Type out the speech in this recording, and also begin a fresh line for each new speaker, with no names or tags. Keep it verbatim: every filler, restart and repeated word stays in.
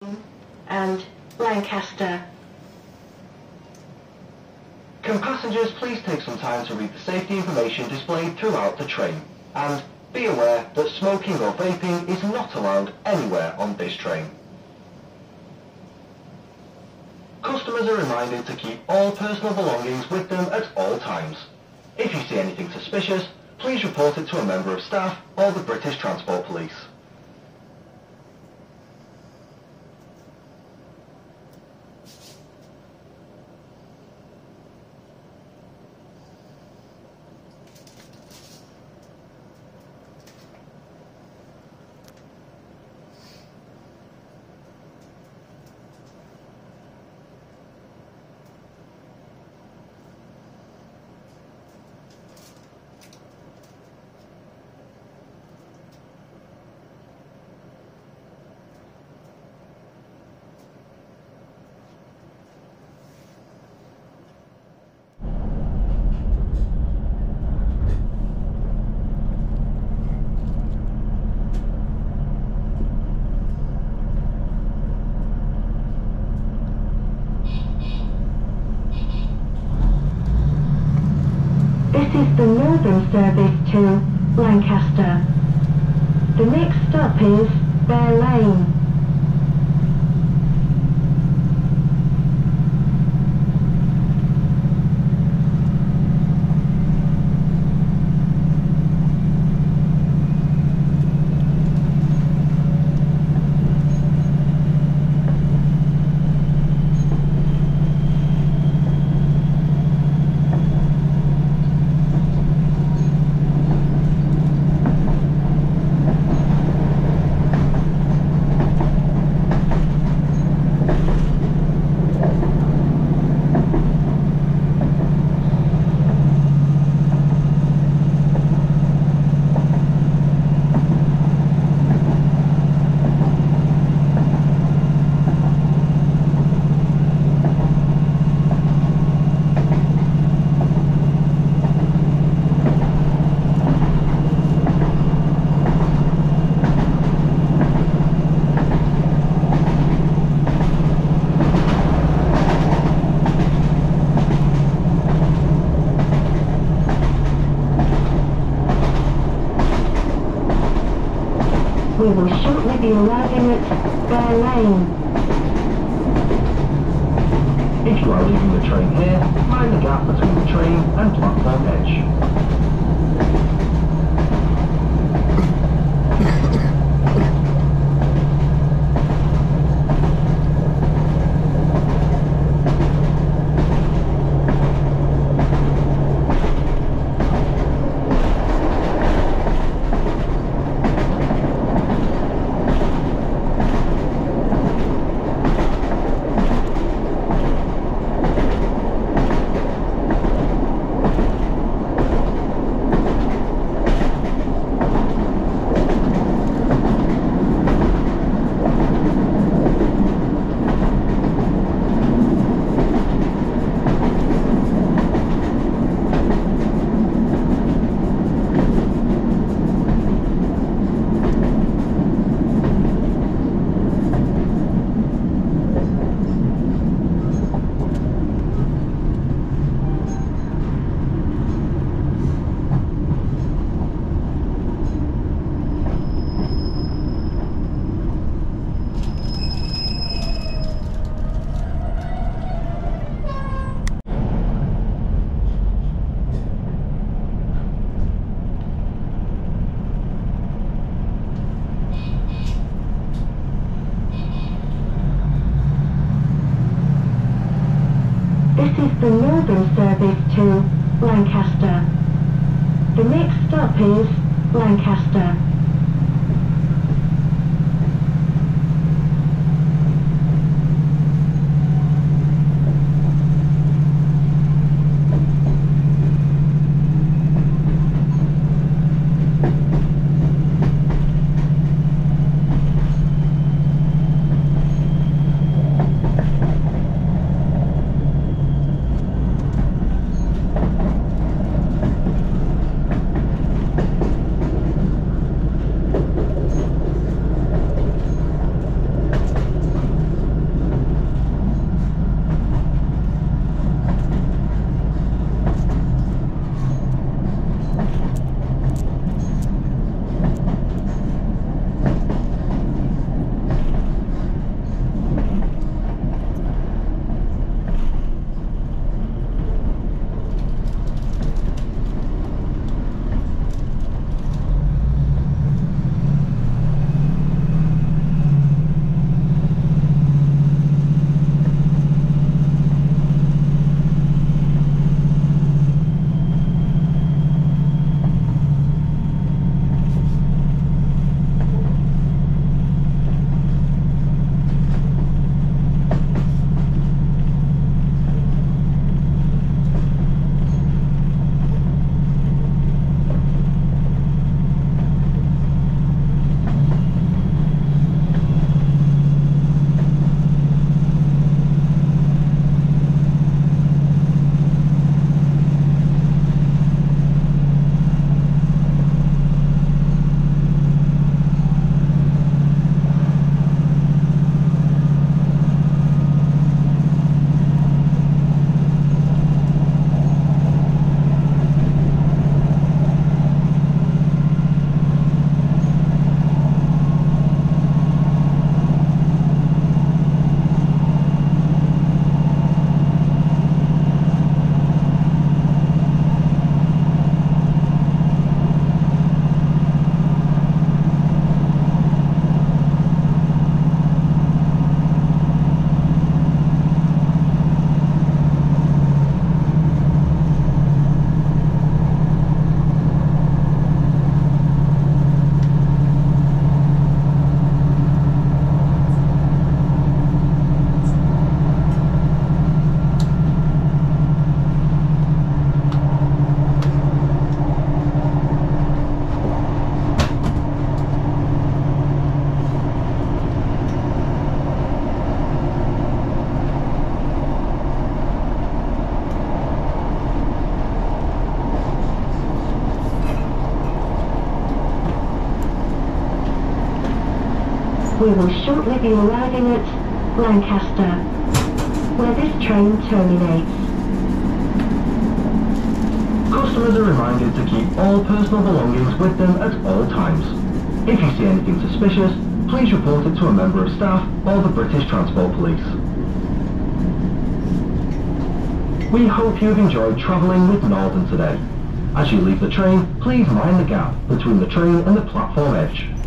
and Lancaster.
Can passengers please take some time to read the safety information displayed throughout the train, and be aware that smoking or vaping is not allowed anywhere on this train. Customers are reminded to keep all personal belongings with them at all times. If you see anything suspicious, please report it to a member of staff or the British Transport Police.
This is the Northern service to Lancaster. The next stop is Bear Lane. We will shortly be arriving at Bear Lane.
If you are leaving the train here, mind the gap between the train and platform edge.
This is the Northern service to Lancaster. The next stop is Lancaster. We will shortly be arriving at Lancaster, where this train terminates.
Customers are reminded to keep all personal belongings with them at all times. If you see anything suspicious, please report it to a member of staff or the British Transport Police. We hope you've enjoyed travelling with Northern today. As you leave the train, please mind the gap between the train and the platform edge.